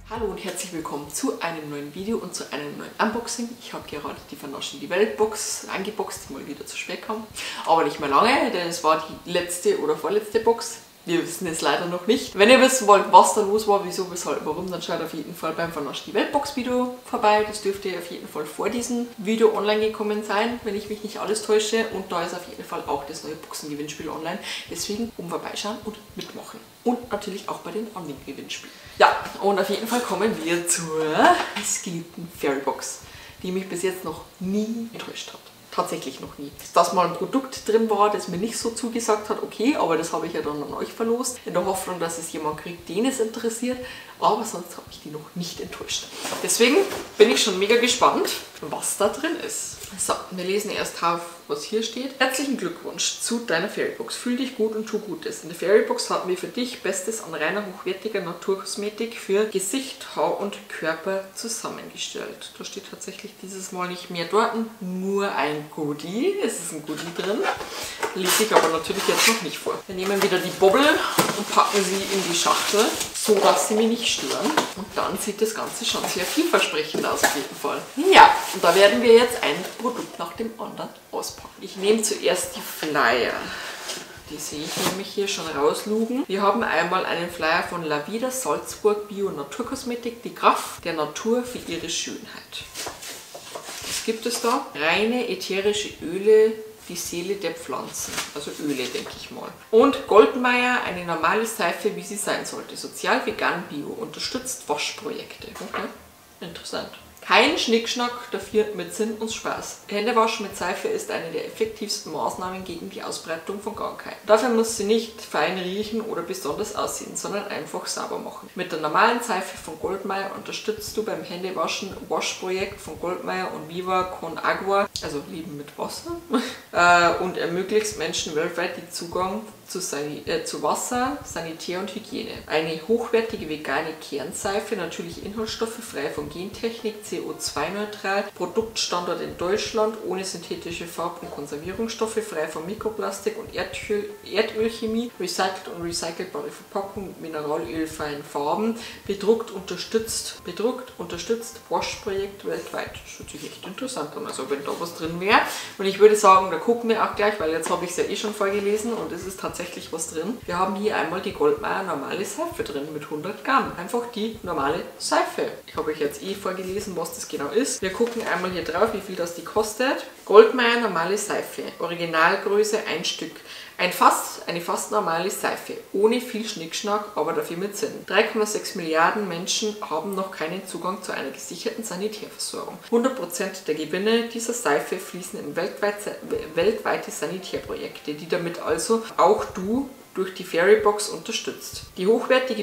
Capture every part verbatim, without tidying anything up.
Hallo und herzlich willkommen zu einem neuen Video und zu einem neuen Unboxing. Ich habe gerade die Vernaschen die Welt Box angeboxt, die mal wieder zu spät kam. Aber nicht mehr lange, denn es war die letzte oder vorletzte Box. Wir wissen es leider noch nicht. Wenn ihr wissen wollt, was da los war, wieso, weshalb, warum, dann schaut auf jeden Fall beim Vernaschen die Welt Box Video vorbei. Das dürfte auf jeden Fall vor diesem Video online gekommen sein, wenn ich mich nicht alles täusche. Und da ist auf jeden Fall auch das neue Boxengewinnspiel online. Deswegen um vorbeischauen und mitmachen. Und natürlich auch bei den anderen Gewinnspielen. Ja, und auf jeden Fall kommen wir zur geliebten Fairy Box, die mich bis jetzt noch nie enttäuscht hat. Tatsächlich noch nie. Dass mal ein Produkt drin war, das mir nicht so zugesagt hat, okay, aber das habe ich ja dann an euch verlost, in der Hoffnung, dass es jemand kriegt, den es interessiert. Aber sonst habe ich die noch nicht enttäuscht. Deswegen bin ich schon mega gespannt, was da drin ist. So, wir lesen erst auf, was hier steht. Herzlichen Glückwunsch zu deiner Fairybox. Fühl dich gut und tu Gutes. In der Fairybox haben wir für dich Bestes an reiner, hochwertiger Naturkosmetik für Gesicht, Haar und Körper zusammengestellt. Da steht tatsächlich dieses Mal nicht mehr dort, nur ein Goodie. Es ist ein Goodie drin. Lese ich aber natürlich jetzt noch nicht vor. Wir nehmen wieder die Bobble und packen sie in die Schachtel, so dass sie mich nicht stören. Und dann sieht das Ganze schon sehr vielversprechend aus auf jeden Fall. Ja, und da werden wir jetzt ein Produkt nach dem anderen auspacken. Ich nehme zuerst die Flyer. Die sehe ich nämlich hier schon rauslugen. Wir haben einmal einen Flyer von Lavida Salzburg Bio Naturkosmetik, die Kraft der Natur für ihre Schönheit. Was gibt es da? Reine ätherische Öle, die Seele der Pflanzen. Also Öle, denke ich mal. Und Goldmeier, eine normale Seife, wie sie sein sollte. Sozial, vegan, bio. Unterstützt Waschprojekte. Okay, interessant. Kein Schnickschnack, dafür mit Sinn und Spaß. Händewaschen mit Seife ist eine der effektivsten Maßnahmen gegen die Ausbreitung von Krankheiten. Dafür muss sie nicht fein riechen oder besonders aussehen, sondern einfach sauber machen. Mit der normalen Seife von Goldmeier unterstützt du beim Händewaschen Waschprojekt von Goldmeier und Viva con Agua, also Leben mit Wasser, und ermöglicht Menschen weltweit den Zugang zu, äh, zu Wasser, Sanitär und Hygiene. Eine hochwertige vegane Kernseife, natürliche Inhaltsstoffe, frei von Gentechnik, C O zwei neutral, Produktstandard in Deutschland, ohne synthetische Farb- und Konservierungsstoffe, frei von Mikroplastik und Erdöl, Erdölchemie, recycelt und recycelbare Verpackung mit mineralölfreien Farben, bedruckt, unterstützt, bedruckt, unterstützt, Waschprojekt weltweit. Das hört sich echt interessant an, also wenn da was drin wäre. Und ich würde sagen, da gucken wir auch gleich, weil jetzt habe ich es ja eh schon vorgelesen und es ist tatsächlich was drin. Wir haben hier einmal die Goldmeier normale Seife drin mit hundert Gramm. Einfach die normale Seife. Ich habe euch jetzt eh vorgelesen, was das genau ist. Wir gucken einmal hier drauf, wie viel das die kostet. Goldmeier normale Seife. Originalgröße ein Stück. Ein fast, eine fast normale Seife, ohne viel Schnickschnack, aber dafür mit Sinn. drei Komma sechs Milliarden Menschen haben noch keinen Zugang zu einer gesicherten Sanitärversorgung. hundert Prozent der Gewinne dieser Seife fließen in weltweit, weltweite Sanitärprojekte, die damit also auch du durch die Fairybox unterstützt. Die hochwertige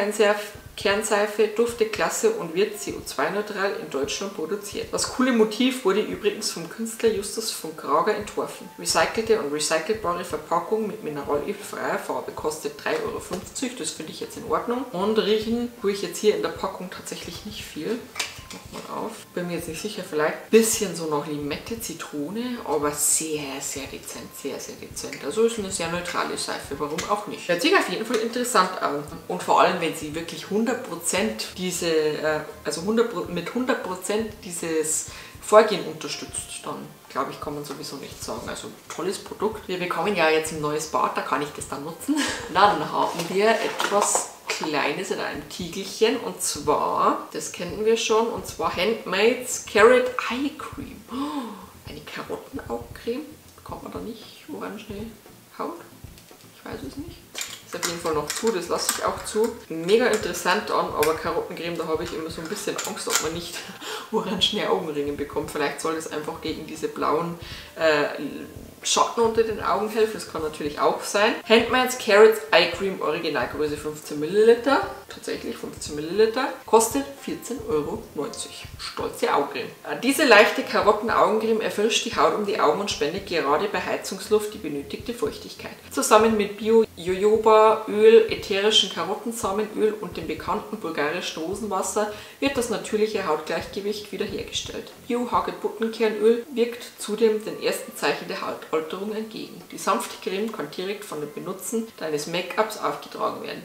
Bio-Kernseife duftet klasse und wird C O zwei neutral in Deutschland produziert. Das coole Motiv wurde übrigens vom Künstler Justus von Krager entworfen. Recycelte und recycelbare Verpackung mit mineralölfreier Farbe kostet drei Euro fünfzig, das finde ich jetzt in Ordnung. Und riechen tue ich jetzt hier in der Packung tatsächlich nicht viel. Mal auf. Bin mir jetzt nicht sicher, vielleicht ein bisschen so nach Limette, Zitrone, aber sehr, sehr dezent, sehr, sehr dezent. Also ist eine sehr neutrale Seife, warum auch nicht. Hört sich auf jeden Fall interessant an. Und vor allem, wenn sie wirklich hundert Prozent diese, äh, also hundert, mit hundert Prozent dieses Vorgehen unterstützt, dann glaube ich, kann man sowieso nichts sagen. Also tolles Produkt. Wir bekommen ja jetzt ein neues Bad, da kann ich das dann nutzen. Dann haben wir etwas Kleines in einem Tiegelchen und zwar, das kennen wir schon, und zwar Handmaid's Carrot Eye Cream. Oh, eine Karottenaugencreme. Bekommt man da nicht orangene Haut? Ich weiß es nicht. Ist auf jeden Fall noch zu, das lasse ich auch zu. Mega interessant an, aber Karottencreme, da habe ich immer so ein bisschen Angst, ob man nicht orangene Augenringe bekommt. Vielleicht soll das einfach gegen diese blauen äh, Schatten unter den Augen helfen, das kann natürlich auch sein. Handmaid's Carrot Eye Cream, Originalgröße fünfzehn Milliliter, tatsächlich fünfzehn Milliliter, kostet vierzehn Euro neunzig. Stolze Augencreme. Diese leichte Karottenaugencreme erfrischt die Haut um die Augen und spendet gerade bei Heizungsluft die benötigte Feuchtigkeit. Zusammen mit Bio-Jojoba-Öl, ätherischen Karottensamenöl und dem bekannten bulgarischen Rosenwasser wird das natürliche Hautgleichgewicht wiederhergestellt. Bio-Hagebuttenternöl wirkt zudem den ersten Zeichen der Hautalterung entgegen. Die sanfte Creme kann direkt von dem Benutzen deines Make-ups aufgetragen werden. Tipp: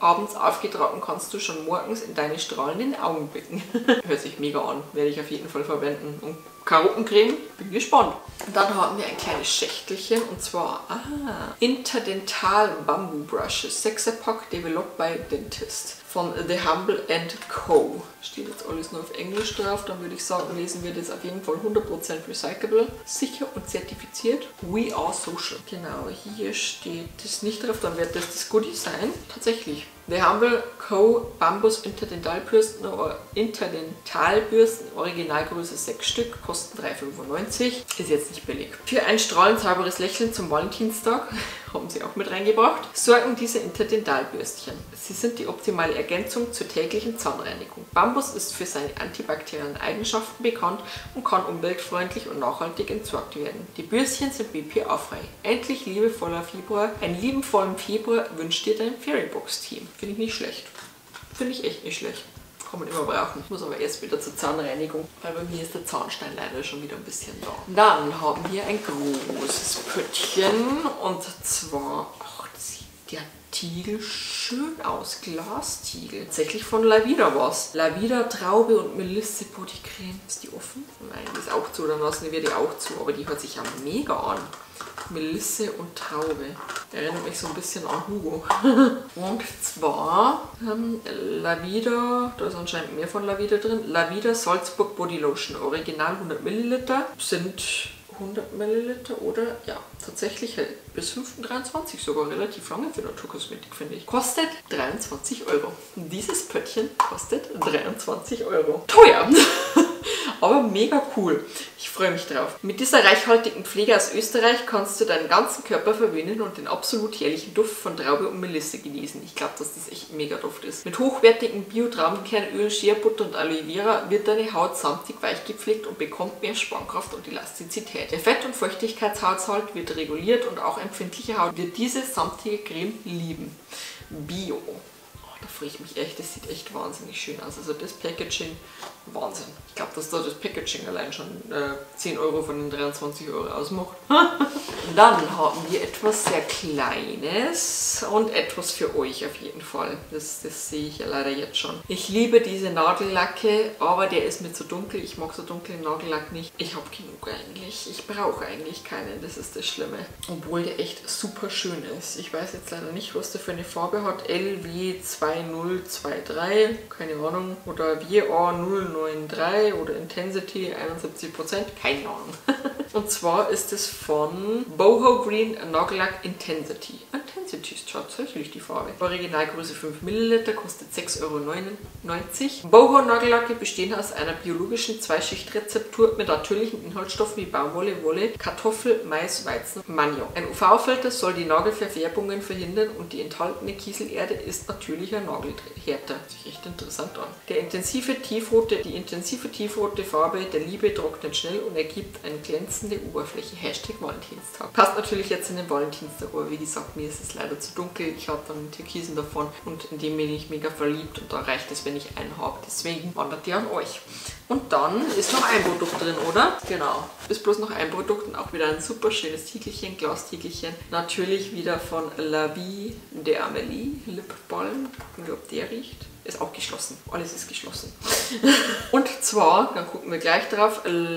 abends aufgetragen kannst du schon morgens in deine strahlenden Augen blicken. Hört sich mega an, werde ich auf jeden Fall verwenden. Und Karottencreme, bin gespannt. Und dann haben wir ein kleines Schächtelchen und zwar ah, Interdental Bamboo Brushes, sechser Pack, developed by Dentist von The Humble and Co. Steht jetzt alles nur auf Englisch drauf, dann würde ich sagen, lesen wir das auf jeden Fall hundert Prozent recyclable, sicher und zertifiziert. We are social. Genau, hier steht das nicht drauf, dann wird das das Goodie sein. Tatsächlich. The Humble Co. Bambus Interdentalbürsten, Interdentalbürsten, Originalgröße sechs Stück, kosten drei fünfundneunzig. Ist jetzt nicht billig. Für ein strahlend sauberes Lächeln zum Valentinstag, haben sie auch mit reingebracht, sorgen diese Interdentalbürstchen. Sie sind die optimale Ergänzung zur täglichen Zahnreinigung. Bambus ist für seine antibakteriellen Eigenschaften bekannt und kann umweltfreundlich und nachhaltig entsorgt werden. Die Bürstchen sind B P A-frei. Endlich liebevoller Februar. Einen liebenvollen Februar wünscht dir dein Fairybox-Team. Finde ich nicht schlecht. Finde ich echt nicht schlecht. Kann man immer brauchen. Ich muss aber erst wieder zur Zahnreinigung, weil bei mir ist der Zahnstein leider schon wieder ein bisschen da. Dann haben wir ein großes Pöttchen und zwar, ach, das sieht der Tiegel schön aus. Glastiegel. Tatsächlich von Lavida was. Lavida, Traube und Melisse Bodycreme. Ist die offen? Nein, die ist auch zu. Dann lassen wir die auch zu. Aber die hört sich ja mega an. Melisse und Traube. Erinnert mich so ein bisschen an Hugo. Und zwar ähm, Lavida, da ist anscheinend mehr von Lavida drin. Lavida Salzburg Body Lotion. Original hundert Milliliter. Sind hundert Milliliter oder ja, tatsächlich bis fünften dreiundzwanzig sogar relativ lange für Naturkosmetik, finde ich. Kostet dreiundzwanzig Euro. Dieses Pöttchen kostet dreiundzwanzig Euro. Teuer! Aber mega cool. Ich freue mich drauf. Mit dieser reichhaltigen Pflege aus Österreich kannst du deinen ganzen Körper verwöhnen und den absolut herrlichen Duft von Traube und Melisse genießen. Ich glaube, dass das echt mega Duft ist. Mit hochwertigen Bio-Traubenkernöl, Shea Butter und Aloe Vera wird deine Haut samtig weich gepflegt und bekommt mehr Spannkraft und Elastizität. Der Fett- und Feuchtigkeitshaushalt wird reguliert und auch empfindliche Haut wird diese samtige Creme lieben. Bio. Da freue ich mich echt, das sieht echt wahnsinnig schön aus. Also das Packaging, Wahnsinn. Ich glaube, dass da das Packaging allein schon äh, zehn Euro von den dreiundzwanzig Euro ausmacht. Dann haben wir etwas sehr Kleines und etwas für euch auf jeden Fall. Das, das sehe ich ja leider jetzt schon. Ich liebe diese Nagellacke, aber der ist mir zu dunkel. Ich mag so dunklen Nagellack nicht. Ich habe genug eigentlich. Ich brauche eigentlich keinen, das ist das Schlimme. Obwohl der echt super schön ist. Ich weiß jetzt leider nicht, was der für eine Farbe hat. L W zwei null zwei drei, keine Ahnung. Oder W A null neun drei oder Intensity einundsiebzig Prozent, keine Ahnung. Und zwar ist es von Boho Green Nagellack Intensity. Intensity ist tatsächlich die Farbe. Originalgröße fünf Milliliter, kostet sechs Euro neunundneunzig. Boho Nagellacke bestehen aus einer biologischen Zweischichtrezeptur mit natürlichen Inhaltsstoffen wie Baumwolle, Wolle, Kartoffel, Mais, Weizen und Maniok. Ein U V-Filter soll die Nagelverfärbungen verhindern und die enthaltene Kieselerde ist natürlicher Nagelhärter. Sieht echt interessant an. Der intensive tiefrote, die intensive tiefrote Farbe der Liebe trocknet schnell und ergibt eine glänzende Oberfläche. Hashtag Valentinstag. Passt natürlich jetzt in den Valentinstag, aber wie gesagt, mir ist es leider zu dunkel. Ich habe dann einen Türkisen davon und in dem bin ich mega verliebt und da reicht es, wenn ich einen habe. Deswegen wandert der an euch. Und dann ist noch ein Produkt drin, oder? Genau. Ist bloß noch ein Produkt und auch wieder ein super schönes Tiegelchen, Glastiegelchen. Natürlich wieder von La Vie de Amélie, Lip Balm. Gucken wir, ob der riecht. Ist auch geschlossen. Alles ist geschlossen. Und zwar, dann gucken wir gleich drauf,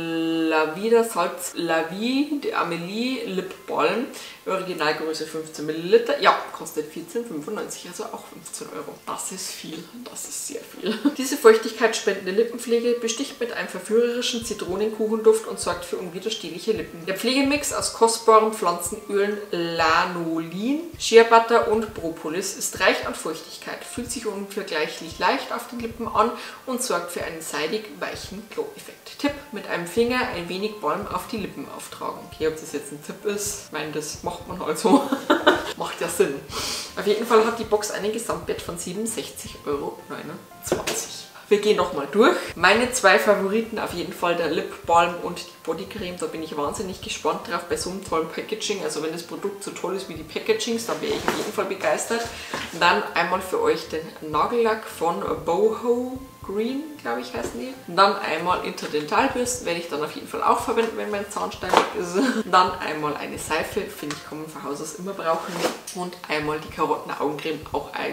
La Vida Salz, La Vie de Amélie Lip Balm. Originalgröße fünfzehn Milliliter. Ja, kostet vierzehn fünfundneunzig, also auch fünfzehn Euro. Das ist viel. Das ist sehr viel. Diese feuchtigkeitsspendende Lippenpflege besticht mit einem verführerischen Zitronenkuchenduft und sorgt für unwiderstehliche Lippen. Der Pflegemix aus kostbaren Pflanzenölen Lanolin, Shea Butter und Propolis ist reich an Feuchtigkeit, fühlt sich unvergleichlich leicht auf den Lippen an und sorgt für einen seidig weichen Glow-Effekt. Tipp: Mit einem Finger ein wenig Balm auf die Lippen auftragen. Okay, ob das jetzt ein Tipp ist, ich meine, das macht man halt so. Macht ja Sinn. Auf jeden Fall hat die Box einen Gesamtwert von siebenundsechzig Euro neunundzwanzig. Wir gehen nochmal durch. Meine zwei Favoriten auf jeden Fall der Lip Balm und die Bodycreme. Da bin ich wahnsinnig gespannt drauf bei so einem tollen Packaging. Also wenn das Produkt so toll ist wie die Packagings, dann wäre ich auf jeden Fall begeistert. Und dann einmal für euch den Nagellack von Boho Green, glaube ich, heißen die. Und dann einmal Interdentalbürsten, werde ich dann auf jeden Fall auch verwenden, wenn mein Zahnstein weg ist. Und dann einmal eine Seife, finde ich, kann man von Haus aus immer brauchen. Und einmal die Karotten-Augencreme, auch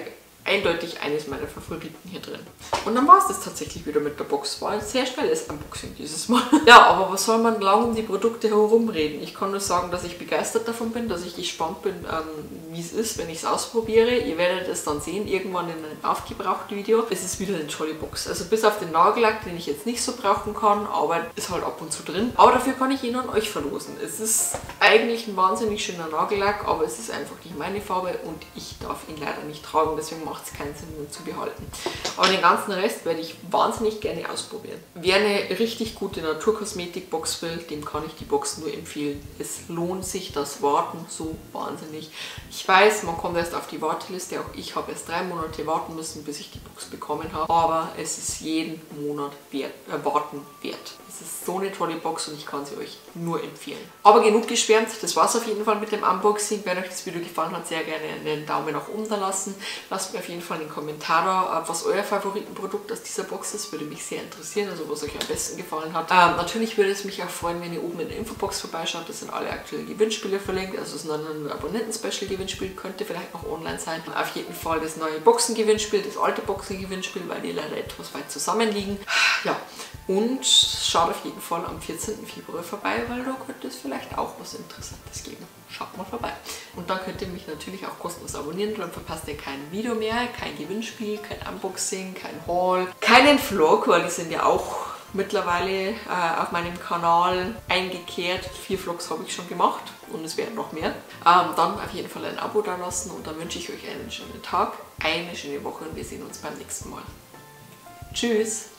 eindeutig eines meiner Favoriten hier drin. Und dann war es das tatsächlich wieder mit der Box. War ein sehr schnelles Unboxing dieses Mal. Ja, aber was soll man lang um die Produkte herumreden? Ich kann nur sagen, dass ich begeistert davon bin, dass ich gespannt bin, ähm, wie es ist, wenn ich es ausprobiere. Ihr werdet es dann sehen, irgendwann in einem aufgebrauchten Video. Es ist wieder eine tolle Box. Also bis auf den Nagellack, den ich jetzt nicht so brauchen kann, aber ist halt ab und zu drin. Aber dafür kann ich ihn an euch verlosen. Es ist eigentlich ein wahnsinnig schöner Nagellack, aber es ist einfach nicht meine Farbe und ich darf ihn leider nicht tragen, deswegen macht es keinen Sinn, ihn zu behalten. Aber den ganzen Rest werde ich wahnsinnig gerne ausprobieren. Wer eine richtig gute Naturkosmetik-Box will, dem kann ich die Box nur empfehlen. Es lohnt sich das Warten so wahnsinnig. Ich weiß, man kommt erst auf die Warteliste, auch ich habe erst drei Monate warten müssen, bis ich die Box bekommen habe, aber es ist jeden Monat wert, äh, warten wert. Es ist so eine tolle Box und ich kann sie euch nur empfehlen. Aber genug geschwärmt, das war es auf jeden Fall mit dem Unboxing. Wenn euch das Video gefallen hat, sehr gerne einen Daumen nach oben da lassen. Lasst mir auf jeden Fall einen Kommentar da, was euer Favoritenprodukt aus dieser Box ist. Würde mich sehr interessieren, also was euch am besten gefallen hat. Ähm, natürlich würde es mich auch freuen, wenn ihr oben in der Infobox vorbeischaut. Das sind alle aktuellen Gewinnspiele verlinkt. Also es ist ein Abonnenten-Special-Gewinnspiel, könnte vielleicht noch online sein. Auf jeden Fall das neue Boxen-Gewinnspiel, das alte Boxen-Gewinnspiel, weil die leider etwas weit zusammenliegen. Ja, und schaut auf jeden Fall am vierzehnten Februar vorbei, weil da könnte es vielleicht auch was Interessantes geben. Schaut mal vorbei. Und dann könnt ihr mich natürlich auch kostenlos abonnieren, dann verpasst ihr kein Video mehr, kein Gewinnspiel, kein Unboxing, kein Haul, keinen Vlog, weil die sind ja auch mittlerweile äh, auf meinem Kanal eingekehrt. Vier Vlogs habe ich schon gemacht und es werden noch mehr. Ähm, dann auf jeden Fall ein Abo da lassen und dann wünsche ich euch einen schönen Tag, eine schöne Woche und wir sehen uns beim nächsten Mal. Tschüss!